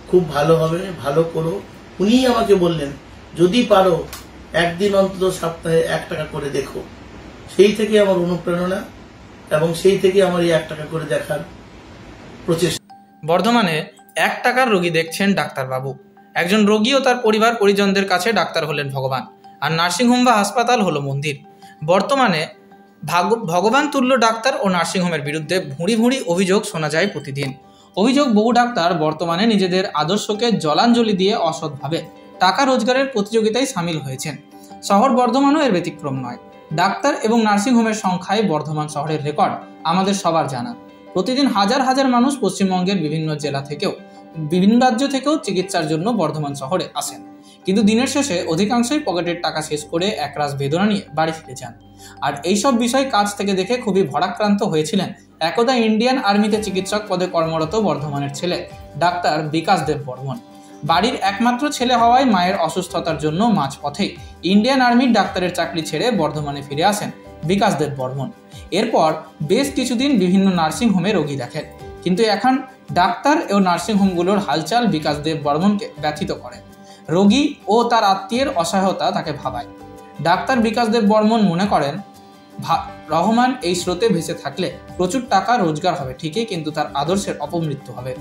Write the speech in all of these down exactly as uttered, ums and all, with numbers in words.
খুব ভালো হবে, ভালো করো। উনিই আমাকে বললেন যদি পারো একদিন অন্তত সপ্তাহে এক টাকা করে দেখো। সেই থেকে আমার অনুপ্রেরণা এবং সেই থেকে আমার এই এক টাকা করে দেখার প্রচেষ্টা। বর্ধমানে এক টাকার রোগী দেখছেন ডাক্তারবাবু। একজন রোগী ও তার পরিবার পরিজনদের কাছে ডাক্তার হলেন ভগবান, আর নার্সিংহোম বা হাসপাতাল হলো মন্দির। বর্তমানে ভগবান তুল্য ডাক্তার ও নার্সিংহোমের বিরুদ্ধে ভুঁড়ি ভুঁড়ি অভিযোগ শোনা যায় প্রতিদিন। অভিযোগ, বহু ডাক্তার বর্তমানে নিজেদের আদর্শকে জলাঞ্জলি দিয়ে অসৎভাবে টাকা রোজগারের প্রতিযোগিতায় সামিল হয়েছেন। শহর বর্ধমানও এর ব্যতিক্রম নয়। ডাক্তার এবং নার্সিংহোমের সংখ্যায় বর্ধমান শহরের রেকর্ড আমাদের সবার জানা। প্রতিদিন হাজার হাজার মানুষ পশ্চিমবঙ্গের বিভিন্ন জেলা থেকেও বিভিন্ন রাজ্য থেকেও চিকিৎসার জন্য বর্ধমান শহরে আসেন, কিন্তু দিনের শেষে অধিকাংশই পকেটের টাকা শেষ করে একরাশ বেদনা নিয়ে বাড়ি ফিরে যান। আর এইসব বিষয় কাছ থেকে দেখে খুবই ভরাক্রান্ত হয়েছিলেন একদা ইন্ডিয়ান আর্মিতে চিকিৎসক পদে কর্মরত বর্ধমানের ছেলে ডাক্তার বিকাশ দেব বর্মন। বাড়ির একমাত্র ছেলে হওয়ায় মায়ের অসুস্থতার জন্য মাঝপথে ইন্ডিয়ান আর্মির ডাক্তারের চাকরি ছেড়ে বর্ধমানে ফিরে আসেন বিকাশ দেব বর্মন। এরপর বেশ কিছুদিন বিভিন্ন নার্সিংহোমে রোগী দেখেন, কিন্তু এখন ডাক্তার ও নার্সিংহোমগুলোর হালচাল বিকাশ দেব বর্মনকে ব্যথিত করে। রোগী ও তার আত্মীয়ের অসহায়তা তাকে ভাবায়। ডাক্তার বিকাশ দেব বর্মন মনে করেন রহমান এই স্রোতে ভেসে থাকলে প্রচুর টাকা রোজগার হবে ঠিকই, কিন্তু তার আদর্শের অপমৃত্যু হবে।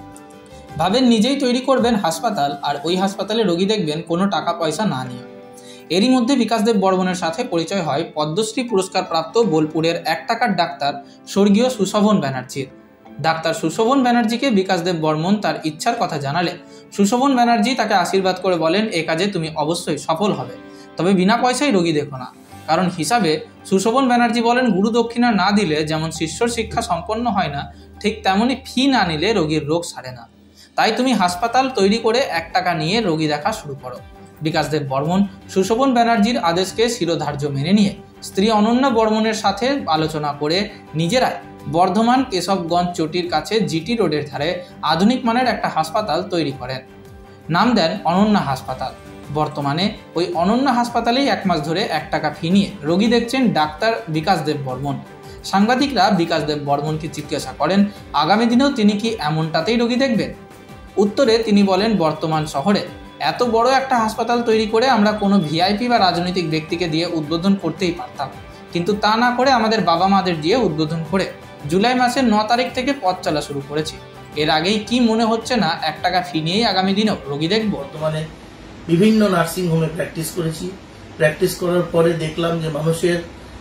ভাবেন নিজেই তৈরি করবেন হাসপাতাল, আর ওই হাসপাতালে রোগী দেখবেন কোনো টাকা পয়সা না নিয়ে। এরই মধ্যে বিকাশ দেব বর্মনের সাথে পরিচয় হয় পদ্মশ্রী পুরস্কার প্রাপ্ত বোলপুরের এক টাকার ডাক্তার স্বর্গীয় সুশোভন ব্যানার্জির। ডাক্তার সুশোভন ব্যানার্জিকে বিকাশ দেব বর্মন তার ইচ্ছার কথা জানালে সুশোভন ব্যানার্জি তাকে আশীর্বাদ করে বলেন, এ কাজে তুমি অবশ্যই সফল হবে, তবে বিনা পয়সায় রোগী দেখো না। কারণ হিসাবে সুশোভন ব্যানার্জি বলেন, গুরু দক্ষিণা না দিলে যেমন শিষ্যর শিক্ষা সম্পন্ন হয় না, ঠিক তেমনই ফি না নিলে রোগীর রোগ সারে না। তাই তুমি হাসপাতাল তৈরি করে এক টাকা নিয়ে রোগী দেখা শুরু করো। বিকাশ দেব বর্মন সুশোভন ব্যানার্জির আদেশকে শিরোধার্য মেনে নিয়ে স্ত্রী অনন্যা বর্মনের সাথে আলোচনা করে নিজেরাই বর্ধমান কেশবগঞ্জ চটির কাছে জিটি রোডের ধারে আধুনিক মানের একটা হাসপাতাল তৈরি করেন। নাম দেন অনন্যা হাসপাতাল। বর্তমানে ওই অনন্যা হাসপাতালেই এক মাস ধরে এক টাকা ফি নিয়ে রোগী দেখছেন ডাক্তার বিকাশ দেব বর্মন। সাংবাদিকরা বিকাশ দেব বর্মনকে জিজ্ঞাসা করেন, আগামী দিনেও তিনি কি এমনটাতেই রোগী দেখবেন? উত্তরে তিনি বলেন, বর্তমান শহরে এত বড় একটা হাসপাতাল তৈরি করে আমরা কোনো ভিআইপি বা রাজনৈতিক ব্যক্তিকে দিয়ে উদ্বোধন করতেই পারতাম, কিন্তু তা না করে আমাদের বাবা মাদের দিয়ে উদ্বোধন করে জুলাই মাসের ন তারিখ থেকে পথ চলা শুরু করেছি। এর আগেই কি মনে হচ্ছে না এক টাকা ফি নিয়েই আগামী দিনেও রোগী দেখব? বর্তমানে বিভিন্ন নার্সিং হোমে প্র্যাকটিস করেছি। প্র্যাকটিস করার পরে দেখলাম যে মানুষের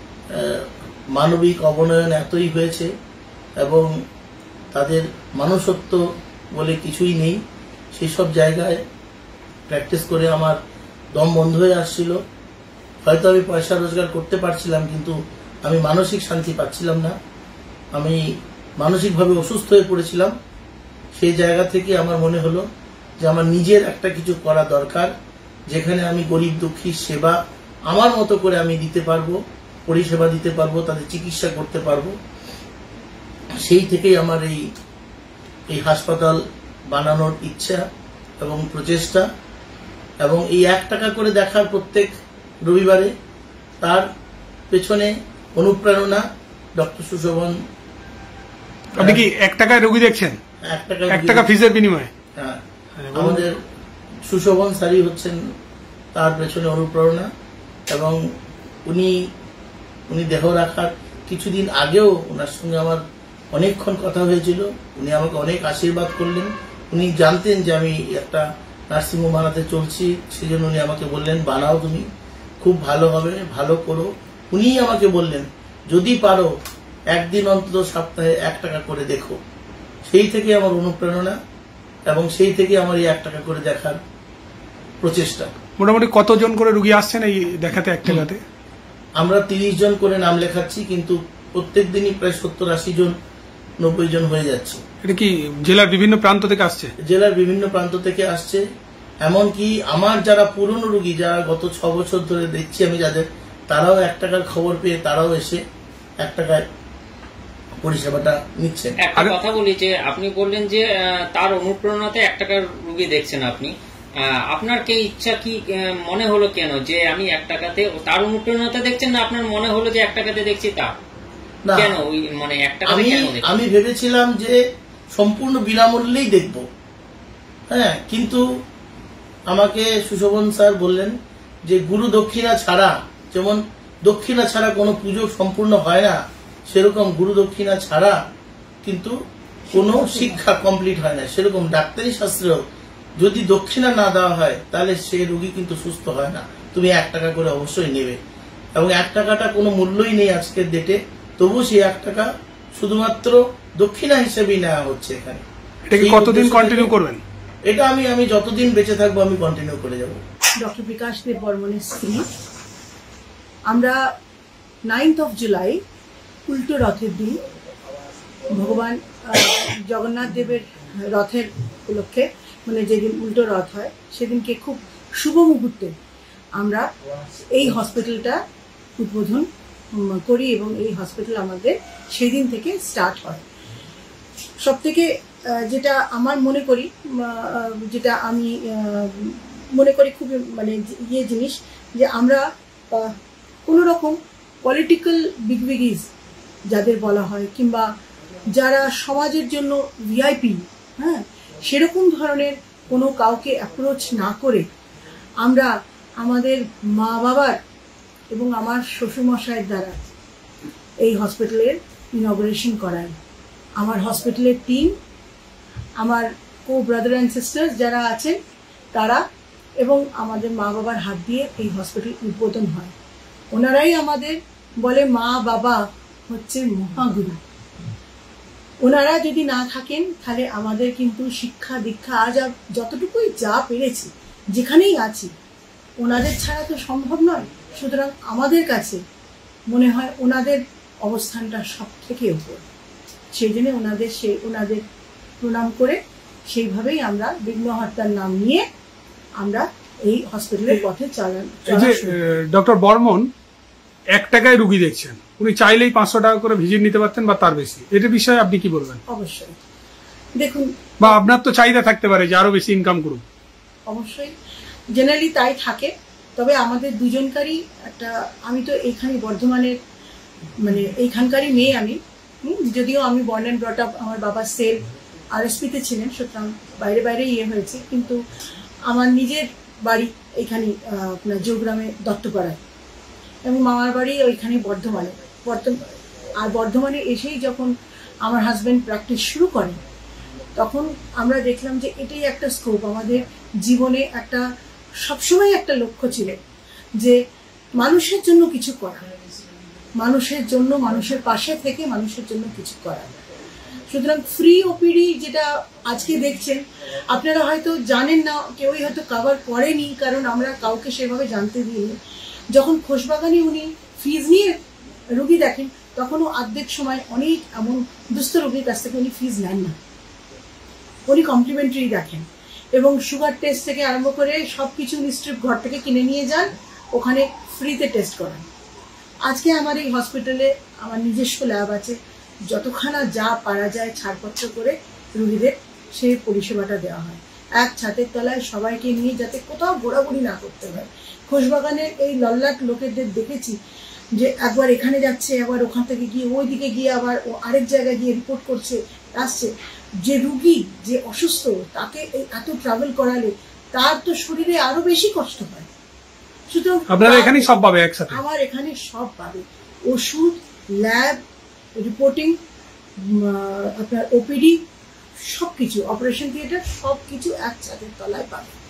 মানবিক অবনয়ন এতই হয়েছে এবং তাদের মানুষত্ব বলে কিছুই নেই। সেসব জায়গায় প্র্যাকটিস করে আমার দম বন্ধ হয়ে আসছিল। হয়তো আমি পয়সা রোজগার করতে পারছিলাম, কিন্তু আমি মানসিক শান্তি পাচ্ছিলাম না। আমি মানসিকভাবে অসুস্থ হয়ে পড়েছিলাম। সেই জায়গা থেকে আমার মনে হলো যে আমার নিজের একটা কিছু করা দরকার, যেখানে আমি গরিব দুঃখীর সেবা আমার মতো করে আমি দিতে পারবো, পরিষেবা দিতে পারবো, তাদের চিকিৎসা করতে পারবো। সেই থেকেই আমার এই এই হাসপাতাল বানানোর ইচ্ছা এবং প্রচেষ্টা, এবং এই এক টাকা করে দেখার প্রত্যেক রবিবারে তার পেছনে অনুপ্রেরণা ডক্টর সুশোভন। আপনি কি এক টাকায় রোগী দেখছেন? এক টাকা এক টাকা ফিজের বিনিময়ে? হ্যাঁ, আমাদের সুশোভন স্যারই হচ্ছেন তার পেছনে অনুপ্রেরণা। এবং উনি উনি দেহ রাখার কিছুদিন আগেও ওনার সঙ্গে আমার অনেকক্ষণ কথা হয়েছিল। উনি আমাকে অনেক আশীর্বাদ করলেন। উনি জানতেন যে আমি একটা নার্সিংহোম বানাতে চলছি, সেই জন্য উনি আমাকে বললেন, বানাও, তুমি খুব ভালো হবে, ভালো করো। উনিই আমাকে বললেন যদি পারো একদিন অন্তত সপ্তাহে এক টাকা করে দেখো। সেই থেকে আমার অনুপ্রেরণা এবং সেই থেকে আমার এই এক টাকা করে দেখার প্রচেষ্টা। মোটামুটি কতজন করে রোগী আসছেন এই দেখাতে এক টাকাতে? আমরা তিরিশ জন করে নাম লেখাচ্ছি, কিন্তু প্রত্যেক দিনই প্রায় সত্তর আশি জন নব্বই জন হয়ে যাচ্ছে। এটা কি জেলার বিভিন্ন প্রান্ত থেকে আসছে? জেলার বিভিন্ন প্রান্ত থেকে আসছে। এমনকি আমার যারা পুরনো রোগী, যারা গত ছ বছর ধরে দেখছি আমি যাদের, তারাও এক টাকার খবর পেয়ে তারাও এসে এক টাকায় পরিষেবাটা নিচ্ছেন। একটা কথা বলি যে আপনি বললেন যে তার অনুপ্রেরণাতে এক টাকার রোগী দেখছেন আপনি, আপনার কে ইচ্ছা কি মনে হলো কেন যে আমি এক টাকাতে তার অনুপ্রেরণাতে দেখছেন, না আপনার মনে হলো যে এক টাকাতে দেখছি তা কেন? মানে এক টাকাতে কেন? আমি ভেবেছিলাম যে সম্পূর্ণ বিনামূল্যেই দেখব। হ্যাঁ, কিন্তু আমাকে সুশোভন স্যার বললেন যে গুরু দক্ষিণা ছাড়া, যেমন দক্ষিণা ছাড়া কোনো পুজো সম্পূর্ণ হয় না, সেরকম গুরু দক্ষিণা ছাড়া কিন্তু কোনো শিক্ষা কমপ্লিট হয় না। সেরকম ডাক্তারি শাস্ত্রেও যদি দক্ষিণা না দেওয়া হয় তাহলে সে রোগী কিন্তু সুস্থ হয় না। তুমি এক টাকা করে অবশ্যই নেবে, এবং এক টাকাটা কোনো মূল্যই নেই আজকের ডেটে, তবু সেই এক টাকা শুধুমাত্র দক্ষিণা হিসেবেই নেওয়া হচ্ছে এখানে। এটাকে কতদিন কন্টিনিউ করবেন? এটা আমি আমি যতদিন বেঁচে থাকবো আমি কন্টিনিউ করে যাব। ডক্টর বিকাশ দেব বর্মনের স্ত্রী। আমরা নাইন্থ অফ জুলাই উল্টো রথের দিন ভগবান জগন্নাথ দেবের রথের উপলক্ষে, মানে যেদিন উল্টো রথ হয় সেদিনকে খুব শুভ মুহূর্তে আমরা এই হসপিটালটা উদ্বোধন করি এবং এই হসপিটাল আমাদের সেদিন থেকে স্টার্ট হয়। সব থেকে যেটা আমার মনে করি, যেটা আমি মনে করি খুব মানে ইয়ে জিনিস, যে আমরা কোনো রকম পলিটিক্যাল বিগবিগিজ যাদের বলা হয়, কিংবা যারা সমাজের জন্য ভিআইপি, হ্যাঁ, সেরকম ধরনের কোনো কাউকে অ্যাপ্রোচ না করে আমরা আমাদের মা বাবার এবং আমার শ্বশুরমশাইয়ের দ্বারা এই হসপিটালের ইনঅগারেশন করাই। আমার হসপিটালের টিম, আমার কো ব্রাদার অ্যান্ড সিস্টার্স যারা আছেন তারা, এবং আমাদের মা বাবার হাত দিয়ে এই হসপিটাল উদ্বোধন হয়। ওনারাই আমাদের বলে মা বাবা হচ্ছে মহাগুরু। ওনারা যদি না থাকেন তাহলে আমাদের কিন্তু শিক্ষা দীক্ষা আজ যতটুকুই যা পেরেছি যেখানেই আছি ওনাদের ছাড়া তো সম্ভব নয়। সুতরাং আমাদের কাছে মনে হয় ওনাদের অবস্থানটা সব থেকে উপর। সেই জন্য ওনাদের সেই ওনাদের প্রণাম করে সেইভাবেই আমরা বিঘ্নহর্তার নাম নিয়ে আমরা এই হসপিটালের পথে চালান। ডক্টর বর্মন এক টাকায় রুগী দেখছেন, উনি চাইলেই পাঁচশো টাকা করে ভিজিট নিতে পারতেন বা তার বেশি, এটার বিষয়ে আপনি কি বলবেন? অবশ্যই দেখুন, বা আপনার তো চাহিদা থাকতে পারে যে আরো বেশি ইনকাম করুন। অবশ্যই জেনারেলি তাই থাকে, তবে আমাদের দুজনকারই একটা, আমি তো এইখানে বর্ধমানের মানে এইখানকারই মেয়ে আমি, যদিও আমি বর্ন অ্যান্ড ব্রট আপ, আমার বাবা সেল আরএসপিতে ছিলেন, সুতরাং বাইরে বাইরে ইয়ে হয়েছে, কিন্তু আমার নিজের বাড়ি এইখানে আপনার জোগ্রামে দত্তপাড়ায়, এবং মামার বাড়ি ওইখানে বর্ধমানে। বর্তমান আর বর্ধমানে এসেই যখন আমার হাজব্যান্ড প্র্যাকটিস শুরু করেন তখন আমরা দেখলাম যে এটাই একটা স্কোপ আমাদের জীবনে, একটা সবসময় একটা লক্ষ্য ছিল যে মানুষের জন্য কিছু করা, মানুষের জন্য, মানুষের পাশে থেকে মানুষের জন্য কিছু করা। সুতরাং ফ্রি ওপিডি যেটা আজকে দেখছেন, আপনারা হয়তো জানেন না, কেউই হয়তো কভার করেনি, কারণ আমরা কাউকে সেভাবে জানতে দিইনি। যখন খোশবাগানে উনি ফিজ নিয়ে রুগী দেখেন তখনও অর্ধেক সময় অনেক এমন দুস্থ রোগীর কাছ থেকে উনি ফিজ নেন না, উনি কমপ্লিমেন্টারি দেখেন, এবং সুগার টেস্ট থেকে আরম্ভ করে সব কিছু উনি স্ট্রিপ ঘর থেকে কিনে নিয়ে যান, ওখানে ফ্রিতে টেস্ট করেন। আজকে আমার এই হসপিটালে আমার নিজস্ব ল্যাব আছে, যতখানা যা পারা যায় ছাড়পত্র করে রুগীদের সেই পরিষেবাটা দেওয়া হয়। এক ছাদের তলায় সবাইকে নিয়ে যাতে কোথাও ঘোরাঘুরি না করতে হয়। খোশবাগানের এই লল্লাট লোকেদের দেখেছি যে একবার এখানে যাচ্ছে, একবার ওখান থেকে গিয়ে ওই দিকে গিয়ে আবার ও আরেক জায়গায় গিয়ে রিপোর্ট করছে আসছে। যে রুগী যে অসুস্থ তাকে এই এত ট্রাভেল করালে তার তো শরীরে আরো বেশি কষ্ট হয়। সুতরাং আপনারা এখানে সব পাবে একসাথে, আমার এখানে সব পাবে, ওষুধ, ল্যাব, রিপোর্টিং, আপনার ওপিডি, সবকিছু, অপারেশন থিয়েটার, সবকিছু এক ছাদের তলায় পাবে।